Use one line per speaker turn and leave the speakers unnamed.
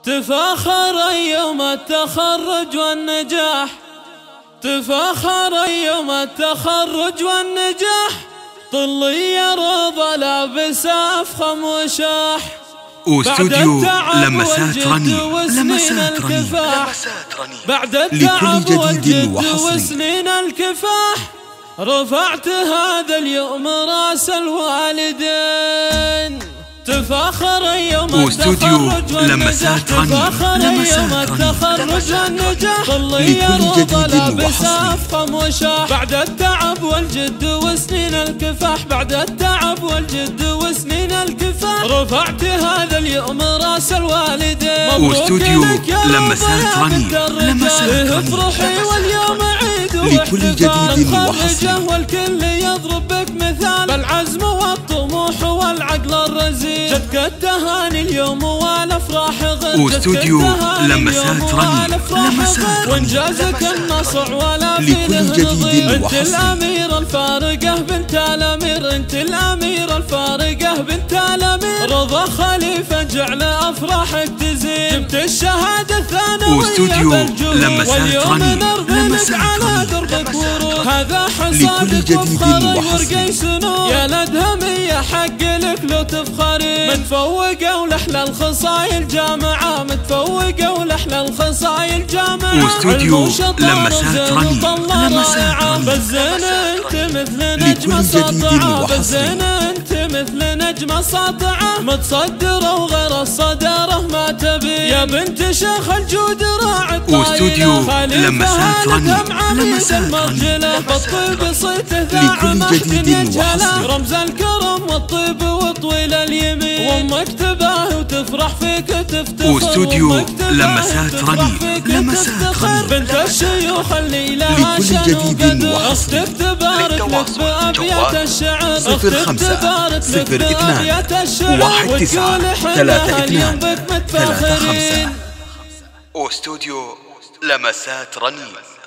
تفاخر يوم التخرج والنجاح، تفاخر يوم التخرج والنجاح، طلي رضا لابس أفخم وشاح.
واستوديو لمسات رنين، لمسات رنين،
بعد التعب والجد وسنين الكفاح، رفعت هذا اليوم راس الوالدين. تفاخر يوم التخرج والنجاح، تفاخر يوم التخرج والنجاح، طلي رضا لابس أفخم وشاح. بعد التعب والجد وسنين الكفاح، بعد التعب والجد وسنين الكفاح، رفعت هذا اليوم راس الوالدين.
واستوديو لمسات رنين، لمسات رنين،
افرحي واليوم عيد
لكل جديد وحصري،
والكل يضرب بك مثال، بالعزم والطموح والعقل الرزين. جدك التهاني اليوم والافراح غد،
واستوديو لمسات رنين، لمسات رنين،
وانجازك النصع ولا
لكل جديد
وحصري. انت الاميره الفارقه بنت الامير، انت الاميره الفارقه بنت الامير، رضا خليفه جعل افراحك تزين. جبت الشهاده الثانويه
واستوديو لمسات رنين، لمسات
على دربك ورود، هذا حصادك وفخري ورقي سنون. يا الادهميه حق لك لو تفخري، متفوقه ولحلى الخصايل جامعه، متفوقه ولحلى الخصايل جامعه.
واستوديو لمسات رنين، لمسات رنين،
بالزين انت مثل نجمه ساطعه، بالزين انت مثل نجمه ساطعه، متصدره وغير الصداره ما تبي. يا بنت شيخ الجود راعي الطايله،
واستوديو لمسات رنين، لمسات رنين،
بالطيب صيته ذا محكن يجهله، رمز الكرم والطيب وطويل اليمين. وامك تباهي وتفرح فيك وتفتخر،
واستوديو لمسات رنين، لمسات رنين،
بنت الشيوخ اللي لها شان وقدر. اختك تبارك لك بأبيات الشعر، اختك تبارك لك بأبيات الشعر، وتقول احنا اليوم بك متفاخرين.
واستوديو لمسات رنين.